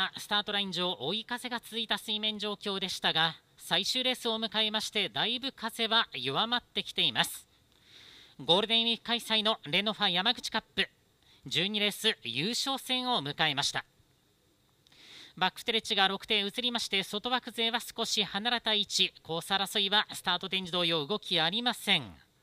はスタートライン上追い風が続いた水面状況でしたが、最終レースを迎えましてだいぶ風は弱まってきています。ゴールデンウィーク開催のレノファ山口カップ12レース優勝戦を迎えました。バックステレッジが6艇移りまして、外枠勢は少し離れた位置、コース争いはスタート展示同様動きありません。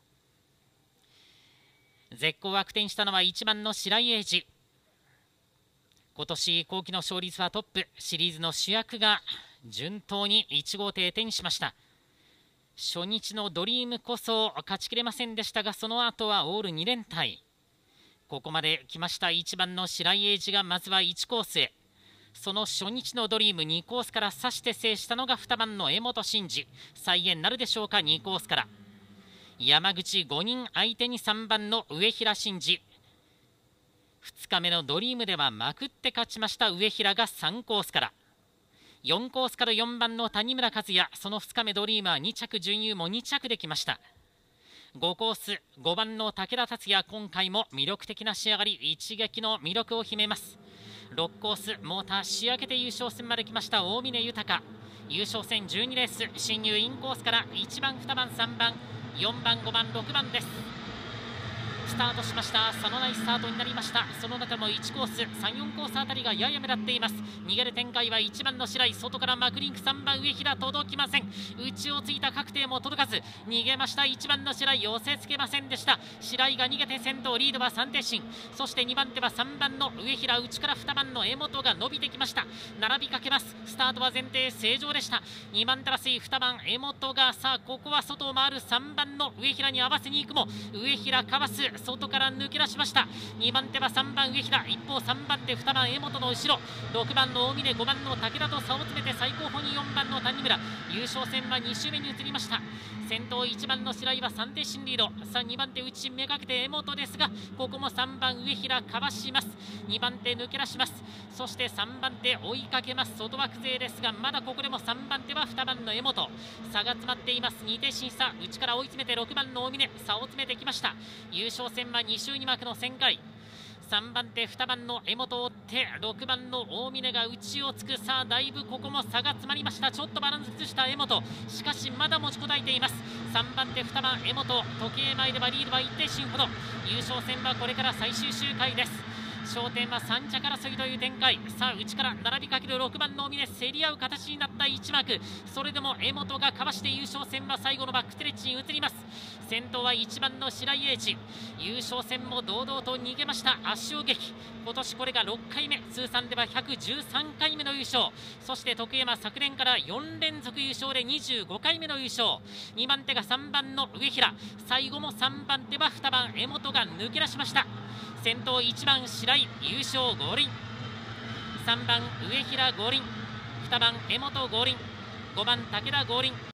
絶好悪転したのは1番の白井英二。今年後期の勝率はトップ、シリーズの主役が順当に1号艇手にしました。初日のドリームこそ勝ちきれませんでしたが、その後はオール2連隊。ここまで来ました1番の白井英二がまずは1コースへ。その初日のドリーム2コースから指して制したのが2番の江本真司。再現なるでしょうか。2コースから山口5人相手に3番の上平真司。2日目のドリームではまくって勝ちました上平が3コースから。4コースから4番の谷村和也。その2日目ドリームは2着、準優も2着できました。5コース5番の武田達也。今回も魅力的な仕上がり、一撃の魅力を秘めます。6コースモーター仕上げて優勝戦まで来ました大峰豊。優勝戦12レース進入インコースから1番2番3番4番5番6番です。スタートしました。差のないスタートになりました。その中の1コース3、4コースあたりがやや目立っています。逃げる展開は1番の白井、外からマクリンク3番上平届きません。内をついた確定も届かず逃げました1番の白井、寄せつけませんでした。白井が逃げて先頭、リードは3手進。そして2番手は3番の上平、内から2番の江本が伸びてきました。並びかけます。スタートは前提正常でした。2番手争い2番江本が、さあここは外を回る3番の上平に合わせに行くも上平かわす、外から抜け出しました。2番手は3番上平、一方3番手2番江本の後ろ、6番の大峰5番の武田と差を詰めて最後方に4番の谷村。優勝戦は2周目に移りました。先頭1番の白井は3手進リード。さあ2番手内めがけて江本ですが、ここも3番上平かわします。2番手抜け出します。そして3番手追いかけます外枠勢ですが、まだここでも3番手は2番の江本、差が詰まっています。2手審査、内から追い詰めて6番の大峰、差を詰めてきました。優勝戦は2周2幕の旋回。3番手2番の江本を追って6番の大峰が内をつく。さあだいぶここも差が詰まりました。ちょっとバランス崩した江本、しかしまだ持ちこたえています。3番手2番江本、時計前ではリードは1点進ほど。優勝戦はこれから最終周回です。焦点は3着争いという展開。さあ内から並びかける6番の大峰、競り合う形になった1幕。それでも江本がかわして優勝戦は最後のバックステレッジに移ります。先頭は1番の白井英二。優勝戦も堂々と逃げました圧勝劇。今年これが6回目、通算では113回目の優勝。そして徳山、昨年から4連続優勝で25回目の優勝。2番手が3番の上平、最後も3番手は2番江本が抜け出しました。先頭1番白井、優勝合輪。3番上平合輪、2番江本合輪、5番武田合輪。